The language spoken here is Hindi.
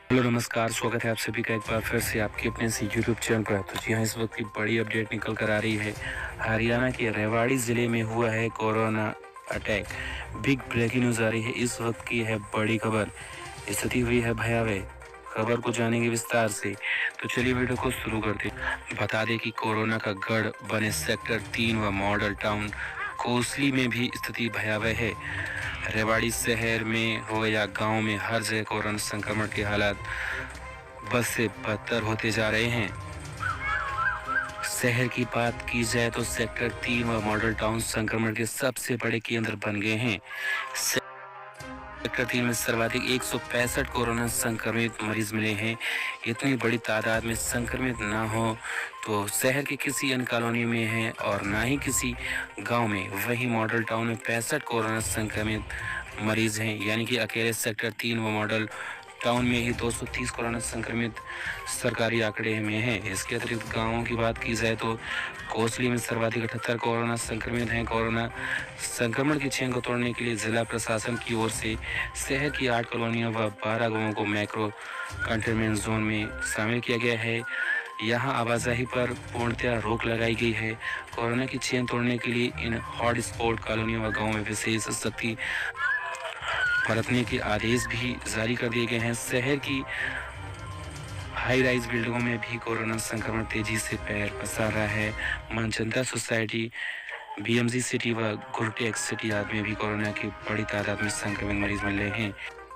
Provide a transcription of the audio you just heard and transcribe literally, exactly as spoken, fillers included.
हेलो नमस्कार, स्वागत है आप सभी का एक बार फिर से आपके अपने से यूट्यूब चैनल पर। तो जी हाँ, इस वक्त की बड़ी अपडेट निकल कर आ रही है। हरियाणा के रेवाड़ी ज़िले में हुआ है corona attack. Big breaking news आ रही है, इस वक्त की है बड़ी खबर। स्थिति हुई है भयावह। खबर को जानेंगे विस्तार से, तो चलिए वीडियो को शुरू करते हैं। बता दें कि कोरोना का गढ़ बने सेक्टर तीन व मॉडल टाउन कोसली में भी स्थिति भयावह है। रेवाड़ी शहर में हो या गांव में, हर जगह कोरोना संक्रमण के हालात बस से बदतर होते जा रहे हैं। शहर की बात की जाए तो सेक्टर तीन व मॉडल टाउन संक्रमण के सबसे बड़े केंद्र बन गए हैं। सेक्टर तीन में सर्वाधिक एक सौ पैंसठ कोरोना संक्रमित मरीज मिले हैं। इतनी बड़ी तादाद में संक्रमित ना हो तो शहर के किसी अन्य कॉलोनी में है और ना ही किसी गांव में। वहीं मॉडल टाउन में पैंसठ कोरोना संक्रमित मरीज हैं, यानी कि अकेले सेक्टर तीन व मॉडल टाउन में ही दो सौ तीस कोरोना संक्रमित सरकारी आंकड़े में हैं। इसके अतिरिक्त गांवों की बात की जाए तो कोसली में सर्वाधिक अठहत्तर कोरोना संक्रमित हैं। कोरोना संक्रमण की चेन को तोड़ने के लिए जिला प्रशासन की ओर से शहर की आठ कॉलोनियों व बारह गांवों को मैक्रो कंटेनमेंट जोन में शामिल किया गया है। यहाँ आवाजाही पर पूर्णतः रोक लगाई गई है। कोरोना की चेन तोड़ने के लिए इन हॉट स्पॉट कॉलोनियों व गाँव में विशेष सख्ती बरतने के आदेश भी जारी कर दिए गए हैं। शहर की हाई राइज बिल्डिंगों में भी कोरोना संक्रमण तेजी से पैर पसार रहा है। मनचंदा सोसाइटी, बीएमजी सिटी व गुरटेक्स सिटी आदि में भी कोरोना की बड़ी तादाद में संक्रमित मरीज मिल रहे हैं।